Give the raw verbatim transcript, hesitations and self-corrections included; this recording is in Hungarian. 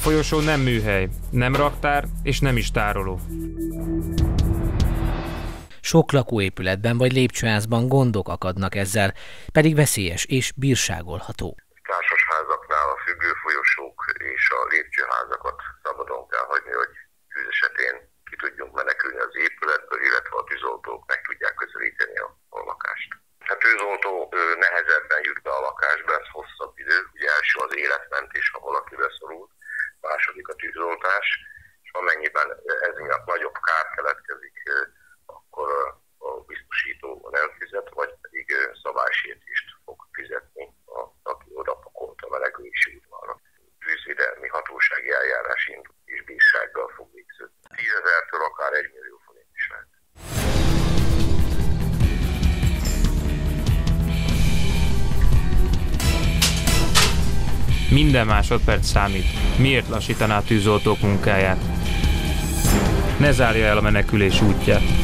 folyosó nem műhely, nem raktár és nem is tároló. Sok lakóépületben vagy lépcsőházban gondok akadnak ezzel, pedig veszélyes és bírságolható. Társasházaknál a függő folyosók és a lépcsőházakat szabadon kell hagyni, hogy tűz esetén ki tudjunk menekülni az épületből, illetve a tűzoltók meg tudják közelíteni a, a lakást. A tűzoltó nehezebben jut be a lakásba, ez hosszabb idő. Ugye első az életmentés, ha valaki beszorult, második a tűzoltás, és amennyiben ez miatt nagyobb kár keletkezik, akkor a biztosító nem fizet, vagy pedig szabálysértést fog fizetni, a, aki odapakolt a menekülési útvonalra. Tűzvédelmi hatósági eljárás indul, és bírsággal fog végződni. tízezertől akár egy millió forint is lehet. Minden másodperc számít. Miért lassítaná a tűzoltók munkáját? Ne zárja el a menekülés útját.